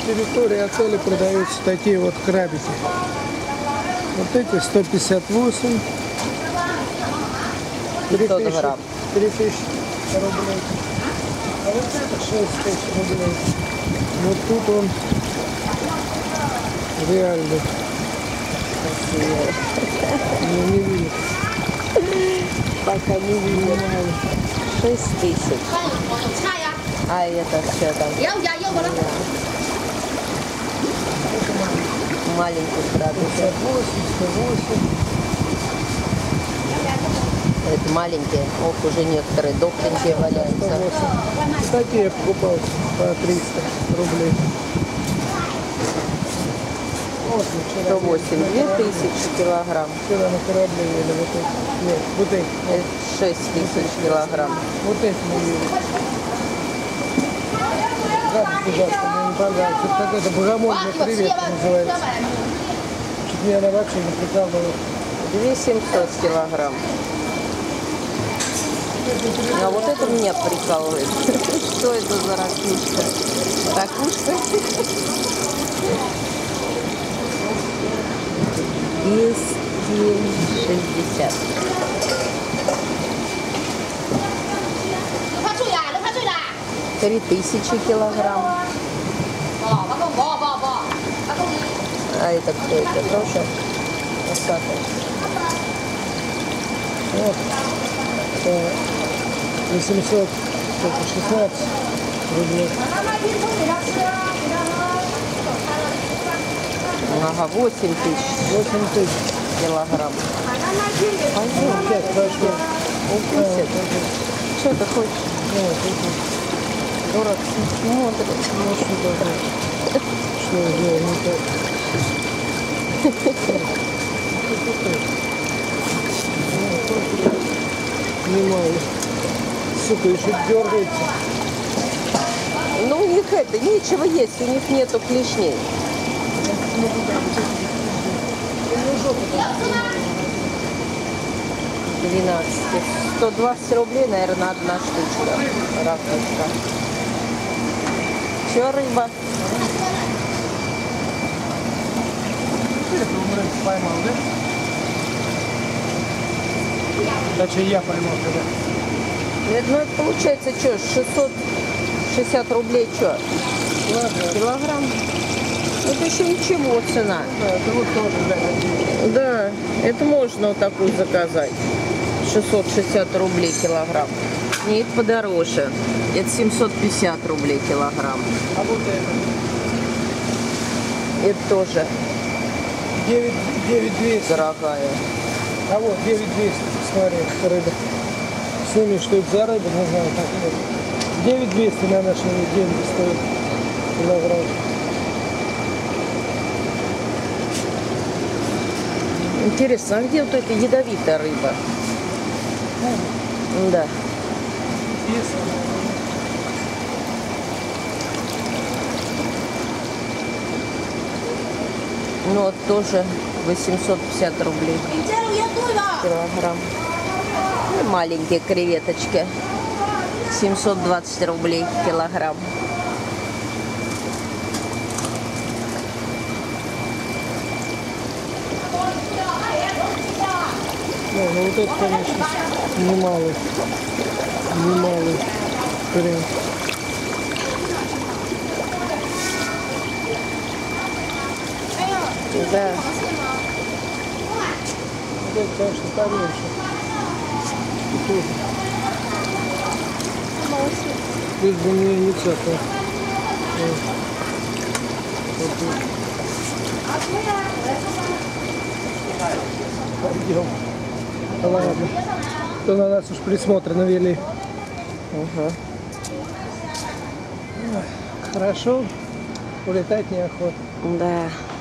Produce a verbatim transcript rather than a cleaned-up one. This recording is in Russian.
территории отеля продаются такие вот крабики. Вот эти сто пятьдесят восемь. пятьсот грамм. три тысячи рублей. А вот это шесть тысяч рублей. Вот тут он реально. Ну, не видит. Пока не видно. шесть тысяч. А это все там. Маленький крабик. пятьдесят восемь, сто восемь. Это маленькие. Ох, уже некоторые дохленькие валяются. Такие я покупал по триста рублей. Вот, сто восемь, две тысячи килограмм. Вчера на корабле ели вот эти. Нет, вот эти. шесть тысяч килограмм. Вот эти мы ели. Крабик ужасно, мне не понравился. Это какая-то богомольная креветка называется. Чуть меня она вообще не прикалывает. две тысячи семьсот килограмм. А вот это меня прикалывает. Что это за ракушка? Ракушка? двести шестьдесят. три тысячи килограмм. А это кто это? Тоже осака. Вот. восемьсот шестнадцать рублей. Ага, восемь тысяч. восемь тысяч Килограмм. Пойдем, пять прошло. Укусит. Что ты хочешь? Дурак смотрит. Ну, что такое? Что я делаю не так? Понимаю. Сука, еще дергается. Ну, у них это, нечего есть, у них нету клешней. двенадцать. сто двадцать рублей, наверное, одна штучка. Ракушка. Че, рыба? Это он рыбу поймал, да? Точнее, я поймал тогда. Ну, это получается, что, шестьсот шестьдесят рублей, что? Ладно. Килограмм? Это еще ничего цена. Да, это вот тоже, да, Да, это можно вот такую заказать. шестьсот шестьдесят рублей килограмм. Нет, подороже. Это семьсот пятьдесят рублей килограмм. А вот это? Это тоже девять двести. дорогая. А вот девять двести, смотри, рыба. Сними, что это за рыба, не знаю, как это. девять двести на наши деньги стоит килограмм. Интересно, а где вот эта ядовитая рыба? Да. Ну вот тоже восемьсот пятьдесят рублей килограмм. И маленькие креветочки семьсот двадцать рублей килограмм. Ну, ну вот это, конечно, немалый, немалый хрен. Да. Вот это, конечно, поменьше. И тоже. Лишь бы мне не цапало. Вот. Вот тут. Пойдем. Ладно. То на нас уж присмотр навели. Угу. Хорошо. Улетать неохота. Да.